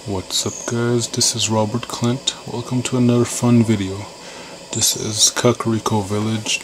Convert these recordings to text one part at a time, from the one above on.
What's up guys, this is Robert Clent. Welcome to another fun video. This is Kakariko Village,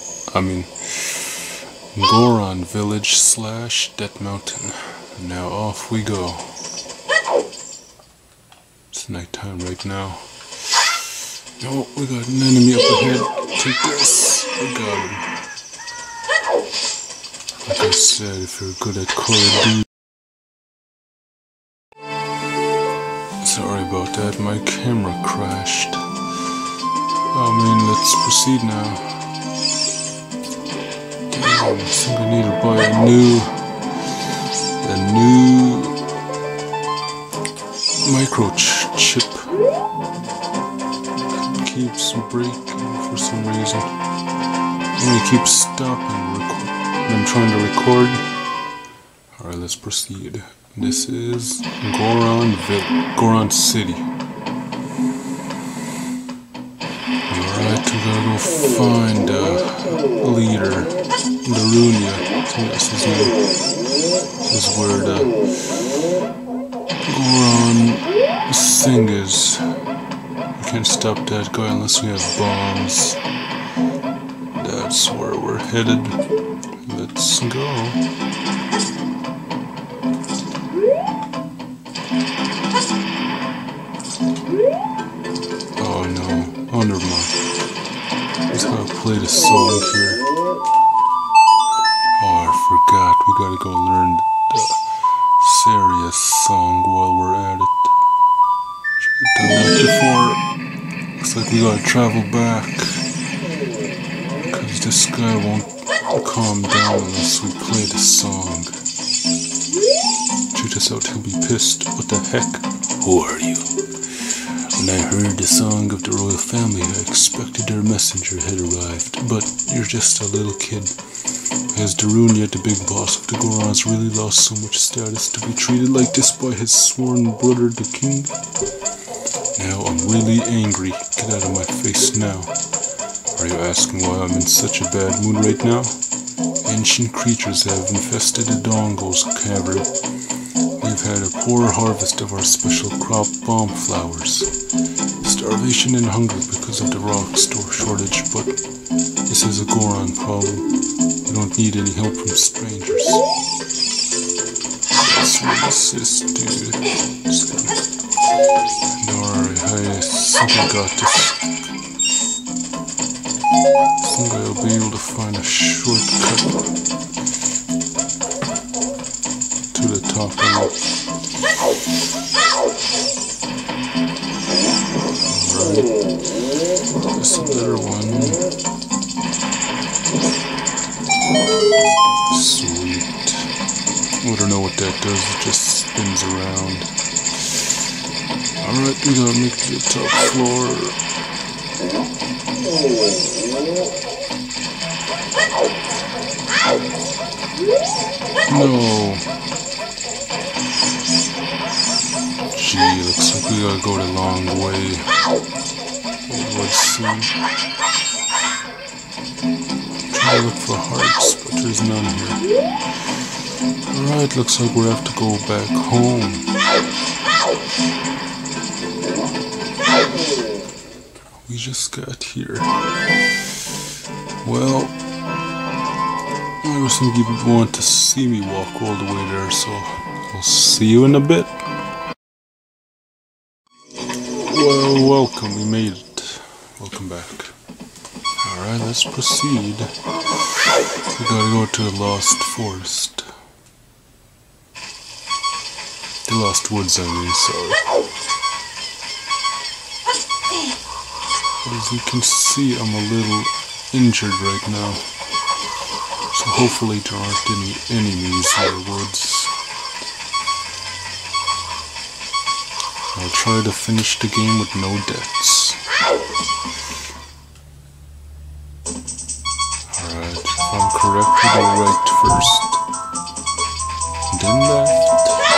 Goron Village / Death Mountain. Now off we go. It's nighttime right now. Oh, we got an enemy up ahead. Take this. We got him. Like I said, if you're good at Call. Sorry about that, my camera crashed. Let's proceed now. Damn, I think I need to buy a new microchip. It keeps breaking for some reason. And it keeps stopping when I'm trying to record. Alright, let's proceed. This is Goron City. Alright, we gotta go find leader, Darunia. I think that's his name. This is where the Goron thing is. We can't stop that guy unless we have bombs. That's where we're headed. Let's go. Oh no, oh never mind. Let's gotta play the song here. Oh, I forgot, we gotta go learn the serious song while we're at it. Should've done that before. Looks like we gotta travel back. Cause this guy won't calm down unless we play the song. Shoot us out, he'll be pissed. What the heck? Who are you? When I heard the song of the royal family, I expected their messenger had arrived, but you're just a little kid. Has Darunia, the big boss of the Gorons, really lost so much status to be treated like this by his sworn brother, the king? Now I'm really angry. Get out of my face now. Are you asking why I'm in such a bad mood right now? Ancient creatures have infested the Dongo's cavern. We've had a poor harvest of our special crop bomb flowers. Starvation and hunger because of the rock store shortage, but this is a Goron problem. We don't need any help from strangers. Let's resist, dude. Alright, I think I got this. I think I'll be able to find a shortcut to the top of it. Alright, that's a better one. Sweet. I don't know what that does, it just spins around. Alright, we gotta make it to the top floor. No. Gee, looks like we gotta go the long way. Let's see. Try to look for hearts, but there's none here. Alright, looks like we have to go back home. We just got here. Well, I was thinking you want to see me walk all the way there, so I'll see you in a bit. Well, welcome, we made it. Welcome back. Alright, let's proceed. We gotta go to the Lost Forest. The Lost Woods, sorry. As you can see, I'm a little injured right now. So hopefully there aren't any enemies in the woods. I'll try to finish the game with no deaths. Alright, if I'm correct, we go right first. Then left.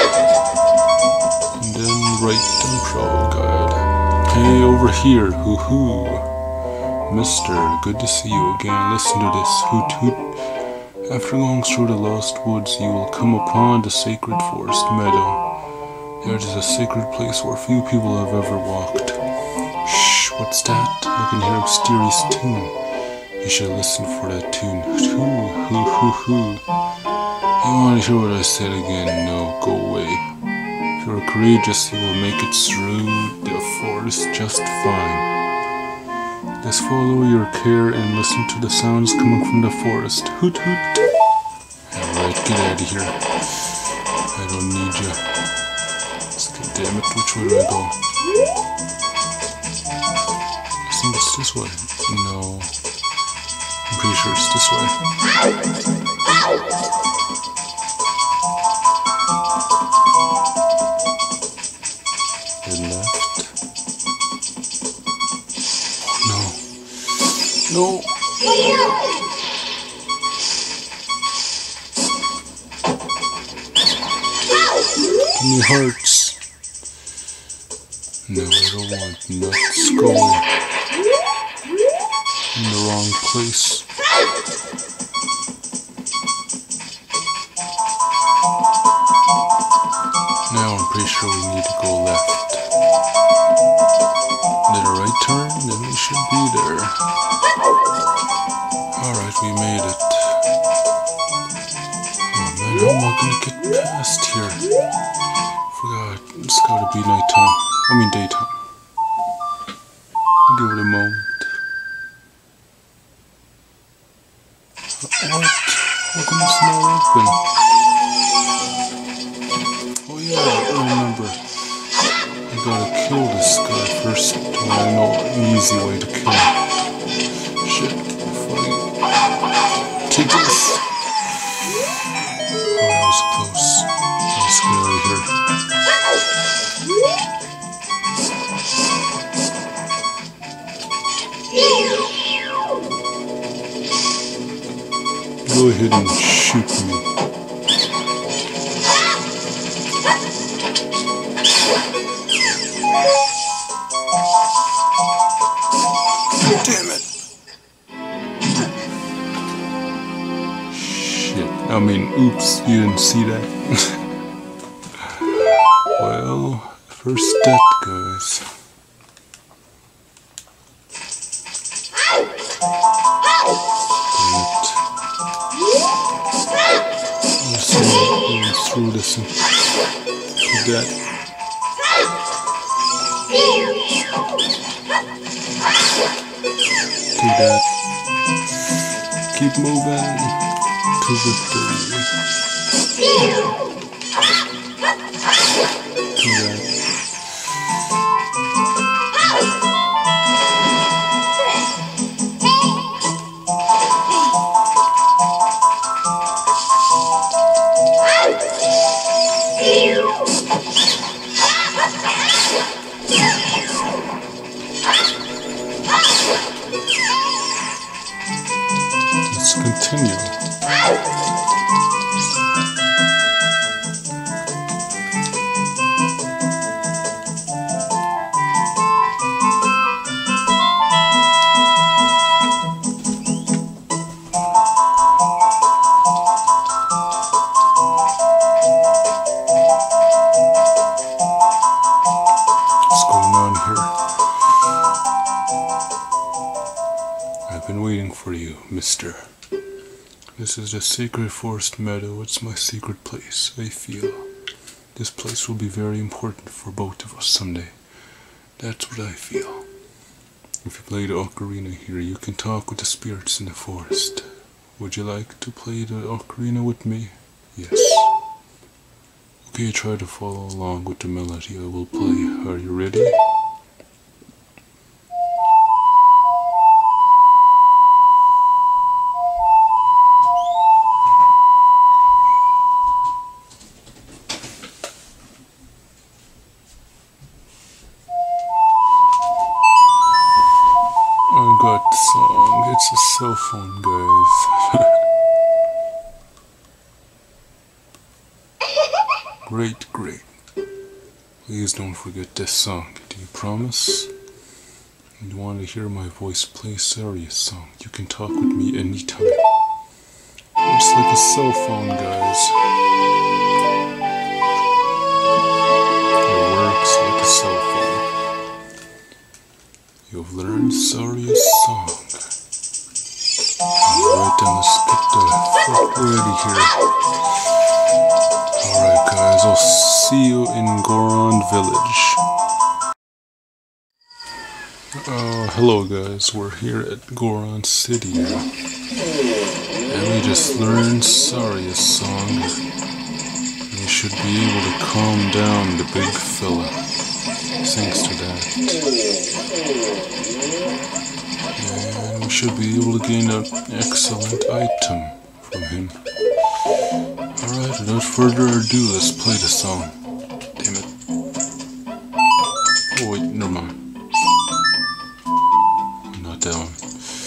And then right and travel guide. Hey, over here, hoo-hoo. Mister, good to see you again. Listen to this, hoot hoot. After going through the Lost Woods, you will come upon the Sacred Forest Meadow. That is a sacred place where few people have ever walked. Shh, what's that? I can hear a mysterious tune. You should listen for that tune. Hoo, hoo, hoo, hoo. You want to hear what I said again? No, go away. If you're courageous, you will make it through the forest just fine. Just follow your care and listen to the sounds coming from the forest. Hoot hoot. Alright, get out of here. I don't need you. Damn it, which way do I go? I think it's this way. No. I'm pretty sure it's this way. And left. No. Give me hearts. No, I don't want nuts. Go in the wrong place. Now I'm pretty sure we need to go left. Did a right turn? Then we should be there. Alright, we made it. Oh man, how am I gonna get past here? Forgot, it's gotta be nighttime. I mean daytime. Give it a moment. What? How come it's not open? Oh yeah, I remember. I gotta kill this guy first. I know an easy way to kill him. Shit, funny. Take this. Oh, that was close. Let's get out of here. Go ahead and shoot me. Damn it! Shit. I mean, oops, you didn't see that? Well, first step, guys. Through this and do that. Do that. Keep moving to victory. Do that. Let's continue. What's going on here? I've been waiting for you, mister. This is the sacred forest meadow. It's my secret place. I feel this place will be very important for both of us someday. That's what I feel. If you play the ocarina here, you can talk with the spirits in the forest. Would you like to play the ocarina with me? Yes. Okay, try to follow along with the melody I will play. Are you ready? I got the song. It's a cell phone, guys. Great, great. Please don't forget this song. Do you promise? You want to hear my voice play a serious song? You can talk with me anytime. It's like a cell phone, guys. sorriest song. Alright then, let's get the fuck ready here. Alright guys, I'll see you in Goron Village. Hello guys, we're here at Goron City now. And we just learned sorriest song. You should be able to calm down the big fella. Thanks to that. And we should be able to gain an excellent item from him. Alright, without further ado, let's play the song. Damn it. Oh wait, never mind. Not that one.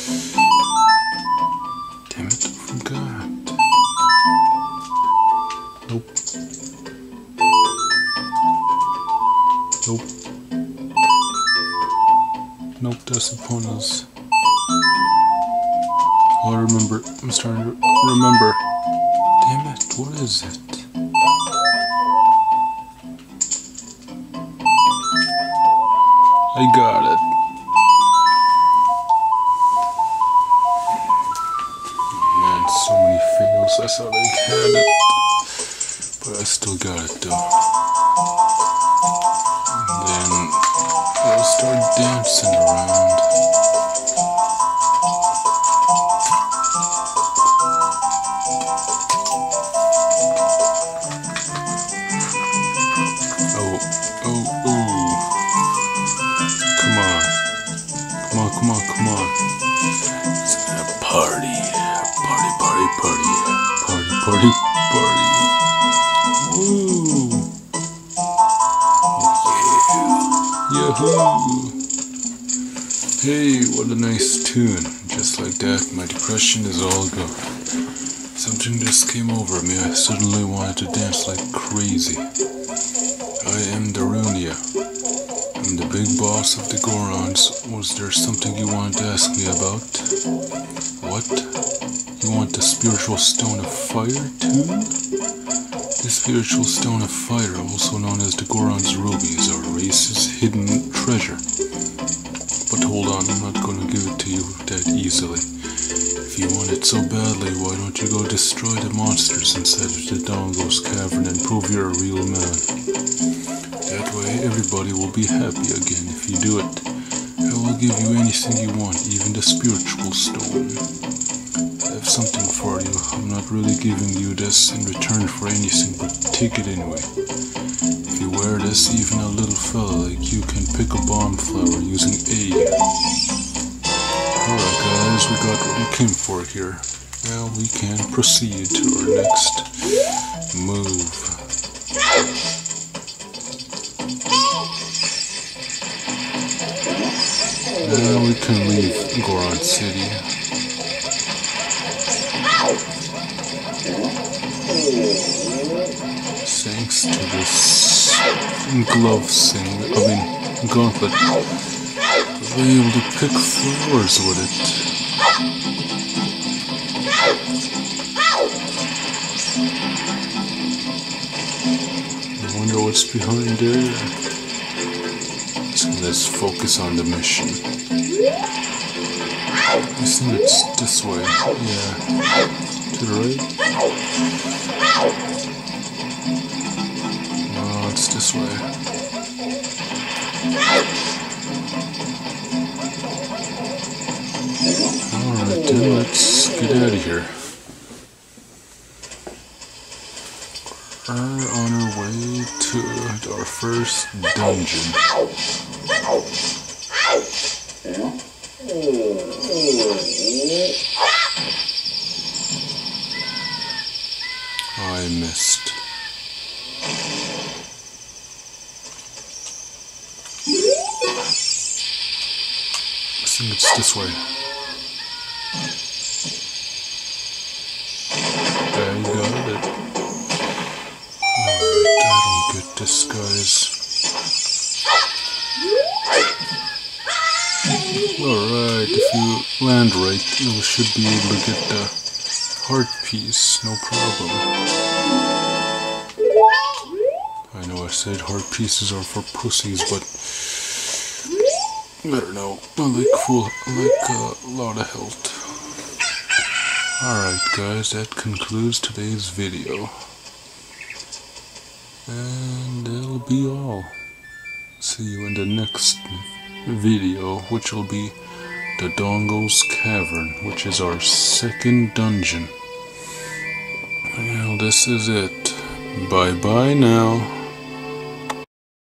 Damn it, I forgot. Nope. Nope. Nope, that's upon us. Oh, I remember. I'm starting to remember. Damn it, what is it? I got it. Man, so many fails. I thought I had it. But I still got it though. And then I'll start dancing around. Come on. It's a party. Party. Woo! Yeah. Yahoo! Hey, what a nice tune. Just like that, my depression is all gone. Something just came over me. I suddenly wanted to dance like crazy. I am Darunia. I'm the big boss of the Gorons. Was there something you wanted to ask me about? What? You want the spiritual stone of fire too? The spiritual stone of fire, also known as the Goron's rubies, our race's hidden treasure. But hold on, I'm not gonna give it to you that easily. If you want it so badly, why don't you go destroy the monsters inside of the Dongo's cavern and prove you're a real man? That way, everybody will be happy again if you do it. I will give you anything you want, even the spiritual stone. I have something for you. I'm not really giving you this in return for anything, but take it anyway. If you wear this, even a little fella like you can pick a bomb flower using A. Alright guys, we got what we came for here. Now we can proceed to our next move. Now we can leave Goron City. Thanks to this glove thing, gauntlet. We'll be able to pick flowers with it. I wonder what's behind there. So let's focus on the mission. I think it's this way. Yeah. To the right? No, it's this way. Alright then, let's get out of here. We're on our way to our first dungeon. I missed. I think it's this way. There you got it. Alright, I don't get this, guys. Alright, if you land right, you should be able to get the heart piece, no problem. I know I said heart pieces are for pussies, but I don't know. I like a lot of health. Alright guys, that concludes today's video. And that'll be all. See you in the next video, which will be the Dongo's Cavern, which is our second dungeon. Well, this is it. Bye bye now.